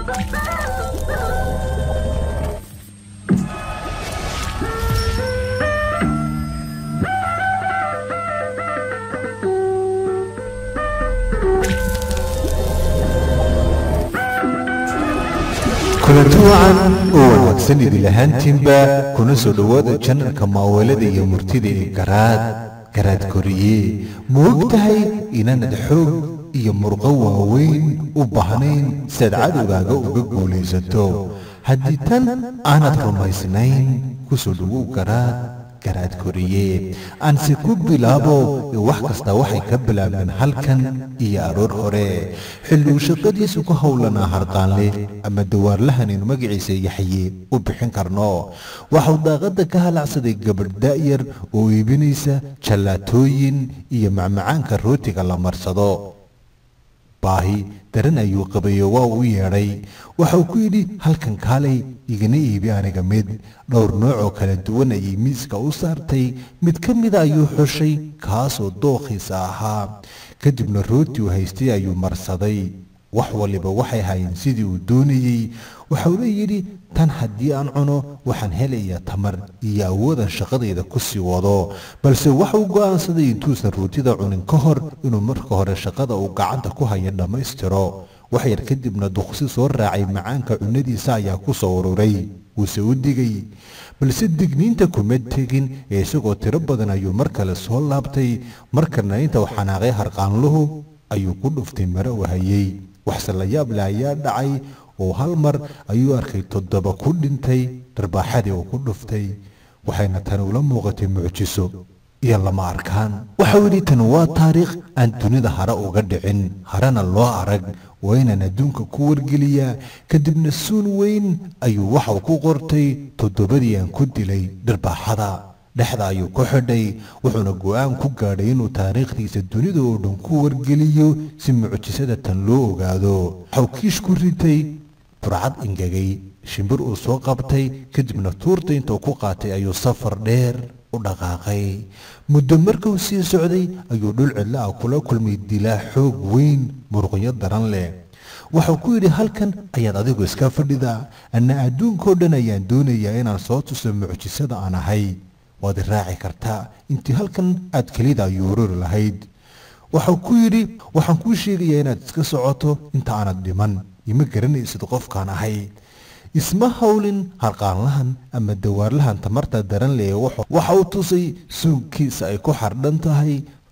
kulantuucan oo wanaagsan idil ahaantiinba kuna soo dhowaada janalka maawelada iyo murtida ee garaad koriye ma og tahay inaanad xoog iyo murqo waaweyn u baahnayn si aad cadowgaaga uga guulaysato haddii tan aanad rumaysnayn ku soo dhowow garaad koriye aan si ku bilaabo wax kasta waxay ka bilaabeen halkan iyo aroor hore xilligu shaqadiisu ku howlanaa harqaanle ama dawaarlahan inu magaciisa yaxye u bixin karno waxuu daaqada ka halacsaday gabadh da'yar oo iibinaysa jallaatooyin iyo macmacaanka rootiga la marsado baahi daran ayuu qabayo waa u yeedhay waxau ku yidhi halkan kaalay igana iibi aniga mid dhowr noocoo kala duwan ayay miiska u saartay mid ka mida ayuu xushay kaasoo dookhiisa ahaa kadibna rooti u haystay ayuu marsaday wax waliba waxay hayeen sidii uu doonayey waxauna yidhi tan haddii aan cuno waxaan helayaa tamar iyo awoodan shaqadayda ku sii wado balse waxuu go'aansaday intuusan rootida cunin ka hor inuu marka hore shaqada uu gacanta ku haya dhammaystiro wax yar kadibna duqsi soo raacay macaanka cunadiisa ayaa ku soo ururay wuuse u digay balse digniinta kuma tegin ee isagoo tiro badan ayuu mar kale soo laabtay markana inta uu xanaaqay harqaanluhu ayuu ku dhuftay mare u hayey waxse la yaab leh ayaa dhacay oo hal mar ayuu arkay 7 ku dhintay dharbaaxadii uu ku dhuftay waxayna tani ula muuqatay mucjiso iyo lama arkaan waxau yidhi tan waa taariikh aan dunida hare uga dhicin harena loo arag waa inaan adduunka ku wargeliyaa kadibna suun weyn ayuu waxau ku qortay 7 aan ku dilay dharbaaxada dhexda ayuu ku xidhay wuxuuna go'aan ku gaadhay inuu taariikhdiisa dunida oo dhan ku wargeliyo si mucjisada tan loo ogaado waxau kiish ku ritay burcad ingegay shimbir uu soo qabtay kadibna tuurta intuu ku qaatay ayuu safar dheer u dhaqaaqay muddo markuu sii socday ayuu dhul cidla ah kula kulmay dilaa xoog weyn muruqyo daran leh waxau ku yidhi halkan ayaad adigu iska fadhidaa anna adduunkoo dhan ayaan doonayaa inaan soo tuso mucjisada aan ahay waad raaci kartaa intii halkan aad kelida ayuu ururi lahayd waxau ku yidhi waxaan kuu sheegayaa inaad iska socoto inta aanad dhiman ima garanaysid qofkaan ahay isma howlin harqaanlahan ama dawaarlahan tamarta daran leh waxa uu tusay suunkiisa ay ku xardhan tahay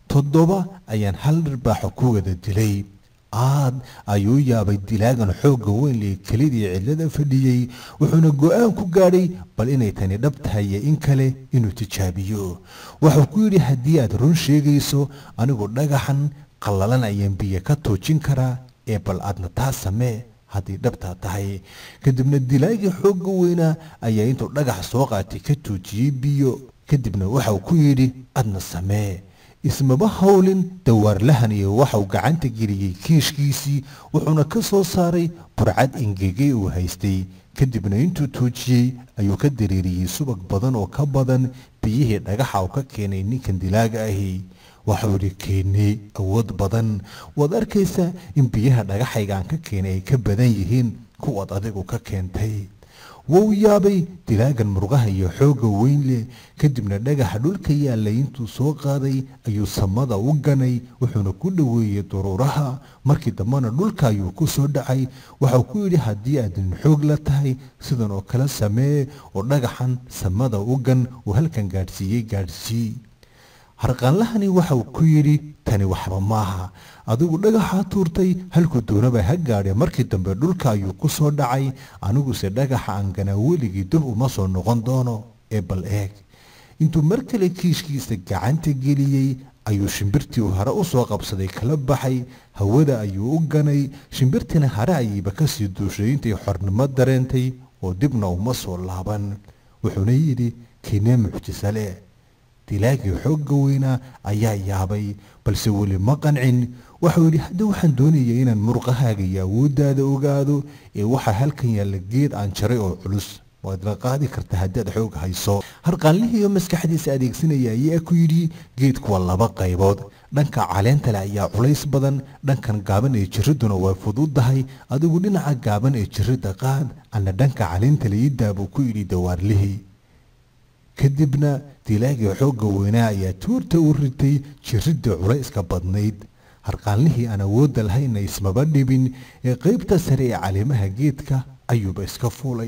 7 ayaan hal dharbaaxo ku wada dilay aad ayuu yaabay dilaagan xoogga weyn lee kelidii cidlada fadhiyey wuxuuna go'aan ku gaadhay bal inay tani dhab tahay in kale inuu tijaabiyo waxuu ku yidhi haddii aad run sheegayso anigu dhagaxan qallalan ayaan biyo ka toojin karaa ee bal aadna taa samee haddii dhabtaa tahay kadibna dilaagii xoogga weynaa ayaa intuu dhagax soo qaatay ka toojiyey biyo kadibna waxau ku yidhi adna samee ismaba howlin dawaarlahan iyo waxau gacanta geliyey kiishkiisii wuxuuna ka soo saaray burcad ingegay uu haystay kadibna intuu toojiyey ayuu ka dareeriyey subag badan oo ka badan biyihii dhagaxa uu ka keenay ninkan dilaaga ahi waxau yidhi keennay awood badan waad arkaysaa in biyaha dhagaxayga aan ka keenay ay ka badan yihiin kuwaad adigu ka keentay wuu yaabay dilaagan murqaha iyo xoogga weyn leh kadibna dhagaxa dhulka yaallay intuu soo qaaday ayuu samada u ganay wuxuuna ku dhoweeyey duruuraha markii dambena dhulka ayuu ku soo dhacay waxau ku yidhi haddii aadan xoog la tahay sidan oo kale samee oo dhagaxan samada u gan uu halkan gaadhsii harqaanlahani waxau ku yidhi tani waxba maaha adigu dhagaxaa tuurtay halku doonaba ha gaadhe markii dambe dhulka ayuu ku soo dhacay aniguse dhagaxa aan ganaa weligii dib uma soo noqon doono ee bal eeg intuu mar kale kiishkiisa gacanta geliyey ayuu shimbirtii uu hare u soo qabsaday kala baxay hawada ayuu u ganay shimbirtiina hare ayayba ka sii duushay intay xornimo dareentay oo dibna uma soo laaban wuxuuna yidhi keenee mucjiso leh dilaagii xoogga weynaa ayaa yaabay balse weli ma qancin waxau yidhi hadda waxaan doonayaa inaan murqahaaga iyo awooddaada ogaado ee waxaa halkan yaalla geed aan jaray oo culus waad la qaadi kartaa haddaad xoog hayso. Harqaanlihii oo maskaxdiisa adeegsanaya ayaa ku yidhi geedku waa laba qaybood, dhanka caleenta leh ayaa culays badan, dhankan gaaban ee jirriduna waa fududahay, adigu dhinaca gaaban ee jirridda qaad, ana dhanka caleenta leh ii daa buu ku yidhi dawaarlihii. kadibna dilaagii xoogga weynaa ayaa tuurta u ritay jirriddii culayska badnayd. harqaanlihii aan awoodda lahayna ismaba dhibin ee qaybta sare ee caleemaha geedka ayuuba iska fuulay.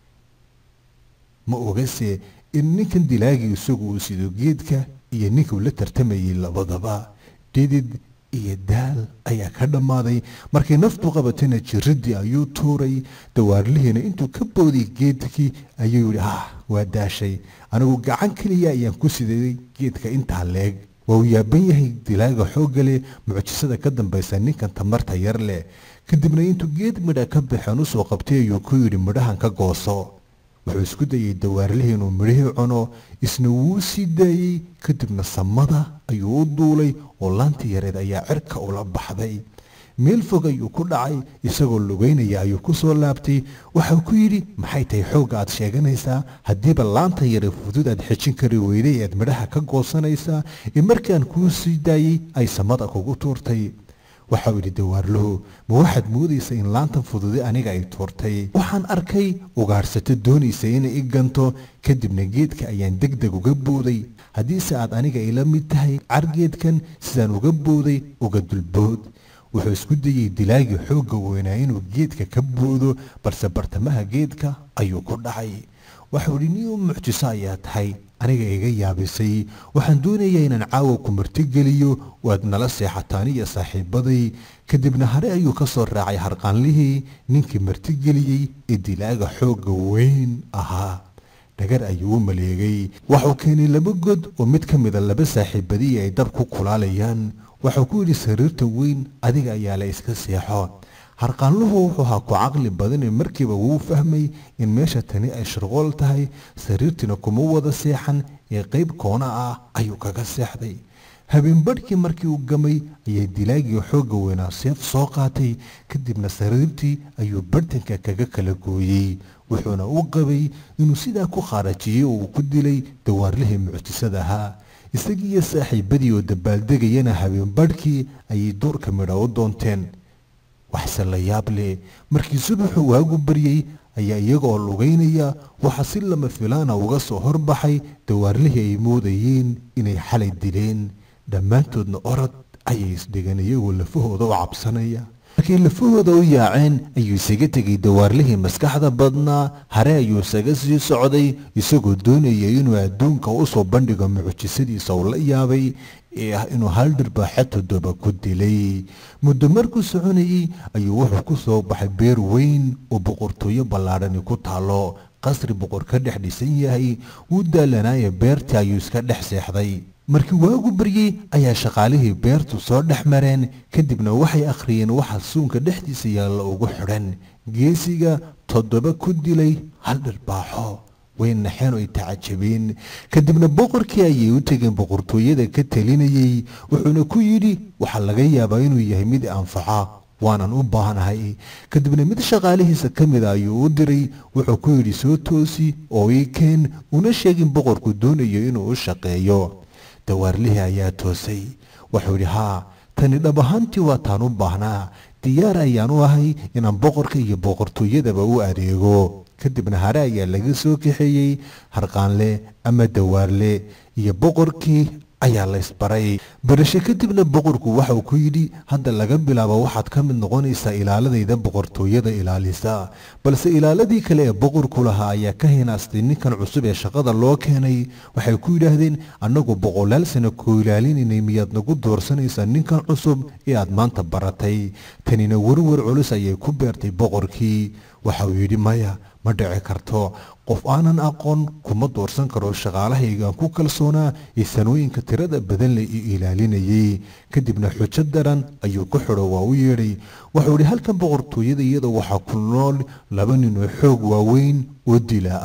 ma ogase in ninkan dilaagii isagu uu sido geedka iyo ninkuu la tartamayay labadaba. dhidid iyo daal ayaa ka dhammaaday. markay naftu qabatayna jirriddii ayuu tuuray. dawaarlihiina intuu ka booday geedkii ayuu yidhi waa daashay, anigu gacan keliya ayaan ku siday geedka intaa leeg. waa uu yaaban yahay dilaaga xoogga leh, mucjisada ka dambaysa ninkan tamarta yar leh. kadibna intuu geed midha ka baxeen u soo qabtay ayuu ku yidhi midhahan ka gooso. wuxuu isku dayay dawaarlihii inuu midhihii cuno, isna wuu sii daayey. kadibna samada ayuu u duulay oo laantii yareed ayaa cirka ula baxday. meel fog ayuu ku dhacay, isagoo lugaynaya ayuu ku soo laabtay. waxau ku yidhi maxay tahay xoogga aad sheeganaysaa? haddiiba laanta yare fudud aad xejin kari weyday ead midhaha ka goosanaysaa ee markaan kuu sii daayey ay samada kugu tuurtay. waxau yidhi dawaarluhu, ma waxaad moodaysa in laantan fudude aniga ay tuurtay? waxaan arkay ugaarsato doonaysa inay i ganto, kadibna geedka ayaan deg deg uga booday. haddiise aad aniga ila mid tahay cargeedkan sidaan uga booday uga dulbood. wuxuu isku dayey dilaagii xoogga weynaa inuu geedka ka boodo, balse bartamaha geedka ayuu ku dhacay. waxau yidhi niyu mucjiso ayaa tahay, aniga iga yaabisay. waxaan doonayaa inaan caawa ku martigeliyo, waad nala seexataan iyo saaxiibaday. kadibna hare ayuu ka soo raacay harqaanlihii ninkii martigeliyey ee dilaaga xoogga weyn ahaa. dhagar ayuu u maleegay. waxuu keenay laba god oo mid ka mida laba saaxiibadii ay dab ku kulaalayaan. waxuu ku yidhi sariirta weyn adiga ayaa la iska seexo. harqaanluhu wuxuu ahaa ku caqli badanee markiiba wuu fahmay in meesha tani ay shirqool tahay. sariirtiina kuma wada seexan ee qayb koona ah ayuu kaga seexday. habeenbadhkii markii uu gamay ayay dilaagii xoogga weynaa seef soo qaatay. kadibna sariirtii ayuu bartanka kaga kala gooyey. wuxuuna u qabay inuu sidaa ku khaarajiyey oo uu ku dilay dawaarlihii mucjisada ahaa. isagii iyo saaxiibadii oo dabaaldegayana habeenbadhkii ayay duurka midha u doonteen. waxse la yaab leh, markii subaxu waagu baryey ayaa iyaga oo lugaynaya waxa si lama filaana uga soo horbaxay dawaarlihii ay moodayeen inay xalay dileen. dhammaantoodna orod ayay isdhigan iyagoo lafahooda u cabsanaya. markay lafahooda u yaaceen ayuu isaga tegay dawaarlihii maskaxda badnaa. hare ayuu isaga sii socday isagoo doonaya inuu adduunka u soo bandhigo mucjisadiisa uu la yaabay ee ah inuu hal dhirbaaxo 7 ku dilay. muddo markuu soconayey ayuu wuxuu ku soo baxay beer weyn oo boqortooyo ballaadhani ku taalo. qasri boqor ka dhex dhisan yahay. wuu daalanaaye beertii ayuu iska dhex seexday. markii waagu baryey ayaa shaqaalihii beertu soo dhex mareen. kadibna waxay akhriyeen waxa suunka dhexdiisa yaalla ugu xidhan. geesiga 7 ku dilay hal dhirbaaxo. way naxeen oo ay tacajabeen. kadibna boqorkii ayay u tegeen boqortooyada ka talinayay. wuxuuna ku yidhi waxaa laga yaabaa inuu yahay mid anfaca, waanan u baahanahay. kadibna mid shaqaalihiisa ka mida ayuu u diray. wuxuu ku yidhi soo toosi oo ii keen, una sheegin boqorku doonayo inuu u shaqeeyo. dawaarlihii ayaa toosay. wuxuu yidhi tani dhab ahaantii waa taan u baahnaa. diyaar ayaan u ahay inaan boqorka iyo boqortooyadaba u adeego. kadibna hare ayaa laga soo kaxeeyey. harqaanle ama dawaarle iyo boqorkii ayaa la isbaray. barasho kadibna boqorku waxau ku yidhi hadda laga bilaabo waxaad ka mid noqonaysaa ilaaladayda boqortooyada ilaalisa. balse ilaaladii kale ee boqorku lahaa ayaa ka hinaastay ninkan cusub ee shaqada loo keenay. waxay ku yidhaahdeen annagu 100 sano ku ilaalinaynay, miyaad nagu doorsanaysaa ninkan cusub ee aad maanta baratay? tanina warwar culus ayay ku beertay boqorkii. waxau yidhi maya, ma dhici karto. qof aanan aqoon kuma doorsan karo shaqaalahaygaan ku kalsoonaa ee sanooyinka tirada badan leh ii ilaalinayay. kadibna xujo daran ayuu ku xidho waa u yeedhay. wuxuu yidhi halkan boqortooyada iyada waxaa ku nool 2 nin oo xoog waaweyn oo dila ah.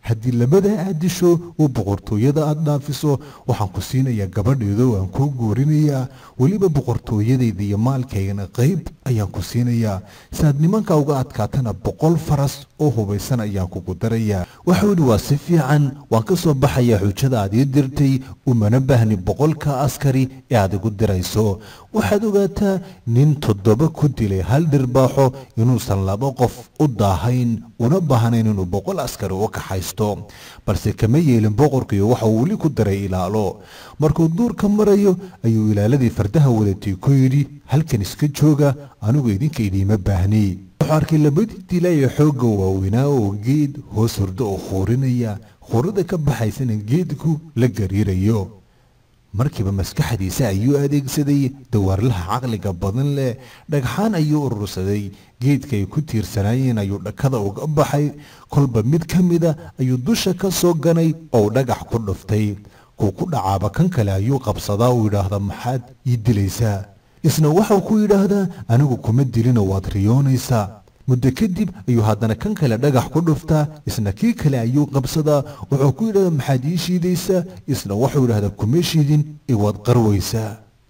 haddii labada aad disho oo boqortooyada aad dhaafiso waxaan ku siinayaa gabadheedo aan kuu guurinayaa weliba boqortooyadayda iyo maalkaygana qayb ayaan ku siinayaa saad nimanka uga adkaatana 100 faras oo hubaysan ayaan kugu darayaa wuxuu yidhi waa si fiican waan ka soo baxayaa xujada aad ii dirtay umana baahni 100 askari ee aad igu dirayso waxaad ogaataa nin 7 ku dilay hal dhirbaaxo inuusan 2 qof u daahayn una baahnayn inuu 100 askari u kaxaysto balse kama yeelin boqorkiiyo waxa uu weli ku daray ilaalo markuu duurka marayo ayuu ilaaladii fardaha wadatay ku yidhi halkan iska jooga anigu idinka idiima baahni wuxuu arkay labadii dilay ee xoogga waaweynaa oo geed hoos hurdo oo khuurinaya khuurada ka baxaysana geedku la gariirayo markiiba maskaxdiisa ayuu adeegsaday dawaarlaha caqliga badan leh dhagxaan ayuu urursaday geedka ay ku tiirsanaayeen ayuu dhakada uga baxay kolba mid ka mida ayuu dusha ka soo ganay oo dhagax ku dhuftay kuu ku dhacaaba kan kale ayuu qabsadaa uu yidhaahda maxaad ii dilaysaa isna waxau ku yidhaahdaa anigu kuma dilina waad riyoonaysaa muddo kadib ayuu haddana kan kale dhagax ku dhuftaa isna kii kale ayuu qabsadaa wuxuu ku yidhahdaa maxaad ii shiidaysaa isna wuxuu yidhahdaa kuma shiidin ee waad qarwaysaa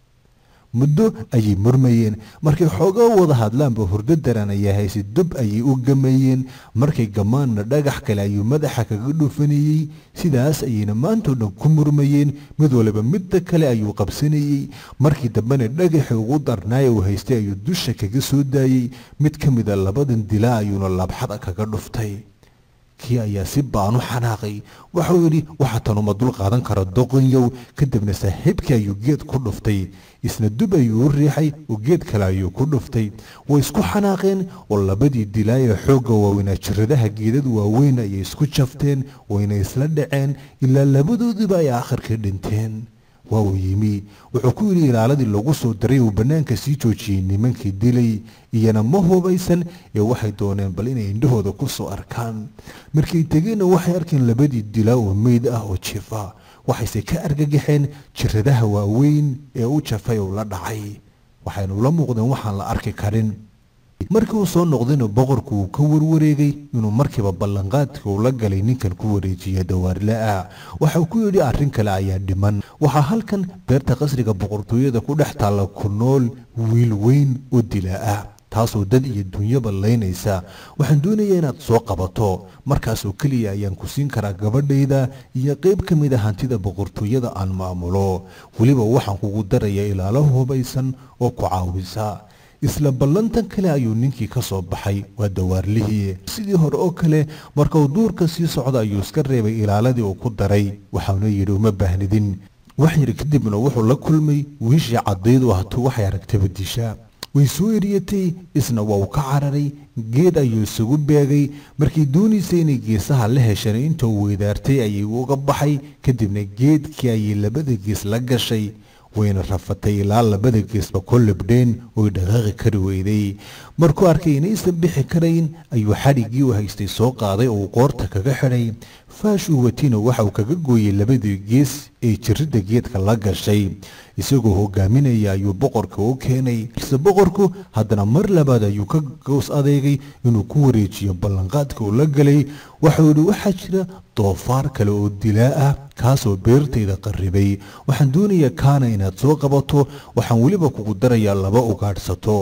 muddo ayay murmayeen markay xoogaa wada hadlaanba hurdo daran ayaa haysay dab ayay u gameeyeen markay gamaanna dhagax kale ayuu madaxa kaga dhufanayey sidaas ayayna maantoo dhan ku murmayeen mid waliba midda kale ayuu qabsanayey markii dambena dhagaxii ugu darnaaya uu haystay ayuu dusha kaga soo daayey mid ka mida labadan dilaa ayuuna labxada kaga dhuftay kii ayaa si baan u xanaaqay wuxuu yidhi waxa tanuma dul qaadan kara doqonyow kadibna saaxiibkii ayuu geed ku dhuftay isna dub ayuu u riixay oo geed kale ayuu ku dhuftay way isku xanaaqeen oo labadii dilaaya xoogga waaweynaa jiradaha geedad waaweyn ayay isku jafteen wayna isla dhaceen ilaa labadoodiba ay aakhirkii dhinteen waa uu yimi wuxuu ku yidhi ilaaladii lagu soo daray uu bannaanka sii joojiyey nimankii dilay iyana ma hubaysan ee waxay dooneen bal inay indhahooda ku soo arkaan markay tegeenna waxay arkeen labadii dilaa oo meyd ah oo jifa waxayse ka argagaxeen jiradaha waaweyn ee u jafay oo la dhacay waxayna ula muuqdeen waxaan la arki karin markii uu soo noqdayna boqorku uu ka warwareegay inuu markiiba ballanqaadka uu la galay ninkan ku wareejiya dawaarla'a waxau ku yidhi arrin kale ayaa dhiman waxaa halkan beerta qasriga boqortooyada ku dhex taalla ku nool wiil weyn oo dilaa ah taasoo dad iyo dunyaba laynaysa waxaan doonayaa inaad soo qabato markaasoo keliya ayaan ku siin karaa gabadhayda iyo qayb ka mid a hantida boqortooyada aan maamulo weliba waxaan kugu darayaa ilaalo hubaysan oo ku caawisa isla ballantan kale ayuu ninkii ka soo baxay waa dawaarlihii sidii hore oo kale markuu duurka sii socda ayuu iska reebay ilaaladii uu ku daray waxauna yidhi uma baahnidin wax yar kadibna wuxuu la kulmay wiishii caddaydu ahtu waxay aragtaba disha way soo eriyatay isna waa uu ka cararay geed ayuu isugu beegay markii doonaysay inay geesaha la heshana inta uu weydaartay ayay uga baxay kadibna geedkii ayay labada gees la gashay wayna rafatay ilaa labada geesba ku libdheen oo dhaqaaqi kari weyday markuu arkay inaysan bixi karayn ayuu xadhiggii u haystay soo qaaday oo qoorta kaga xidhay faash uu watiina waxa uu kaga gooyey labadii gees ee jirridda geedka la gashay isagoo hogaaminaya ayuu boqorka u keenay balse boqorku haddana mar labaad ayuu ka goos adeegay inuu ku wareejiyo ballanqaadka uu la galay waxuu yidhi waxaa jira doofaar kale oo dilaa ah kaasoo beertayda qarribay waxaan doonayaa kaana inaad soo qabato waxaan weliba kugu darayaa 2 ugaadhsato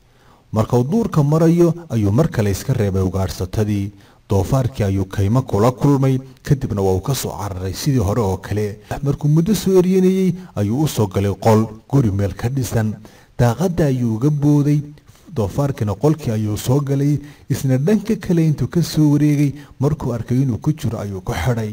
markuu duurka marayo ayuu mar kale iska reebay ugaadhsatadii doofaarkii ayuu kaymo kula kulmay kadibna waa uu ka soo cararay sidii hore oo kale markuu muddo soo eryanayey ayuu u soo galay qol guri meel ka dhisan daaqadda ayuu uga booday doofaarkiina qolkii ayuu soo galay isna dhanka kale intuu ka soo wareegay markuu arkay inuu ku jiro ayuu ku xidhay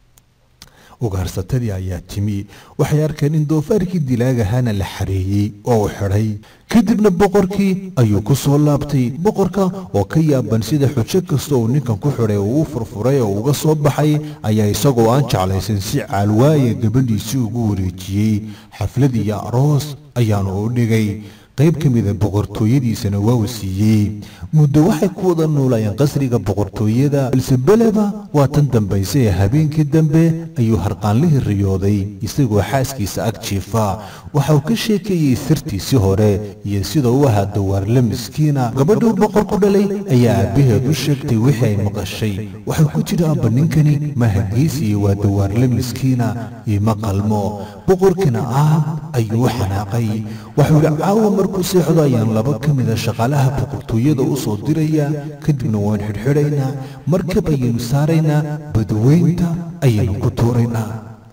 ugaadhsatadii ayaa timi waxay arkeen in doofaarkii dilaagahana la xareeyey oo uu xidhay kadibna boqorkii ayuu ku soo laabtay boqorka oo ka yaaban sida xujo kasta uu ninkan ku xidhay oo u furfuray oo uga soo baxay ayaa isagoo aan jeclaysan si caalwaaya gabadhiisii ugu wareejiyey xaflad iyo aroos ayaanu u dhigay qayb ka mid ah boqortooyadiisana waa uu siiyey muddo waxay ku wada noolayeen qasriga boqortooyada balse beleba waa tan dambaysay habeenkii dambe ayuu harqaanlihii riyooday isagoo xaaskiisa ag jiifa waxa uu ka sheekeeyey sirtiisii hore iyo sida uu ahaa dawaarle miskiina gabadhuu boqorku dhalay ayaa aabbaheed u sheegtay wixii ay maqashay waxay ku jiri abba ninkani maaha geesiye waa dawaarle miskiina ima qalmo boqorkina aad ayuu u xanaaqay wuxuu yidhi caawa markuu seexdo ayaan laba ka mid a shaqaalaha boqortooyada u soo dirayaa kadibna waan xidhxidhaynaa markab ayaynu saaraynaa badweynta ayaynu ku tuuraynaa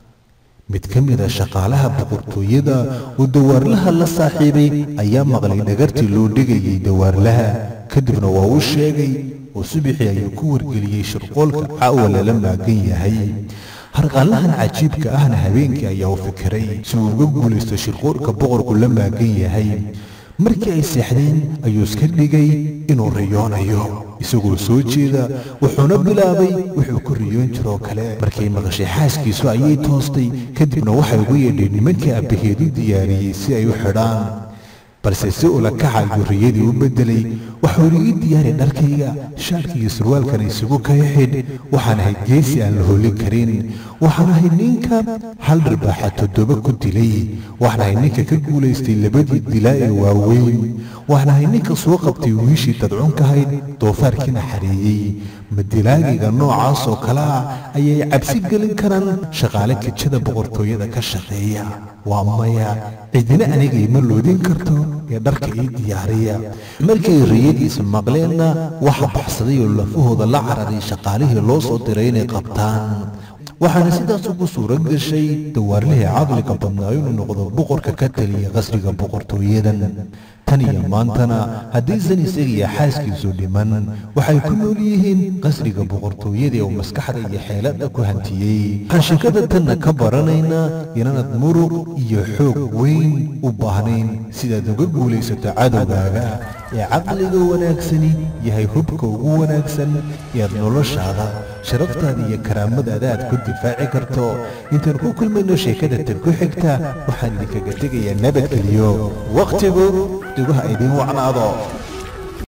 mid ka mid a shaqaalaha boqortooyada oo dawaarlaha la saaxiibay ayaa maqlay dhagartii loo dhigayay dawaarlaha kadibna waa u sheegay oo subaxii ayuu ku wargeliyey shirqoolka caawa lala maagan yahay harqaanlahan cajiibka ahna habeenkii ayaa u fikiray si uu uga guulaysto shirqoolka boqorku la maagan yahay markii ay seexdeen ayuu iska dhigay inuu riyoonayo isagoo soo jeeda wuxuuna bilaabay wuxuu ku riyoon jiroo kale markay maqashay xaaskiisu ayay toostay kadibna waxay ugu yeedheen nimankii aabbaheed u diyaariyey si ay u xidhaan balse si ula kaca ayuu riyadii u beddelay wuxuu yidhi ii diyaari dharkayga shaarka iyo surwaalkana isugu kaya xidh waxaan ahay geesi aan la hoolin karin waxaan ahay ninka hal dharbaaxa 7 ku dilay waxaan ahay ninka ka guulaystay 2 dilaa ee waaweyn waxaan ahay ninka soo qabtay wiishii dadcunkahayd doofaarkiina xareeyey madilaagiga noocaas oo kale ah ayay cabsi gelin karaan shaqaale kijada boqortooyada ka shaqeeya waa maya cidina aniga ima loodin karto ee dharka ii diyaariya markay riyadiisa maqleenna waxa baxsaday oo lafahooda la cararay shaqaalihii loo soo diray inay qabtaan waxaana sidaas ugu suura gashay dawaarlihii caqliga badnaa inuu noqdo boqorka ka taliya qasriga boqortooyadan tan iyo maantana haddaysan isaga iyo xaaskiisu dhiman waxay ku nool yihiin qasriga boqortooyada oo maskaxda iyo xeeladda ku hantiyey waxaan sheekada tanna ka baranaynaa inaanad muruq iyo xoog weyn u baahnayn sidaad uga guulaysato cadowgaaga ee caqliga wanaagsani yahay hubka ugu wanaagsan eead noloshaada sharaftaada iyo karaamadaada aad ku difaaci karto intaan ku kulmayno sheekada tan ku xigta waxaan idinkaga tegayaa nabadgeliyo waqtigu dugaha idin wacnaado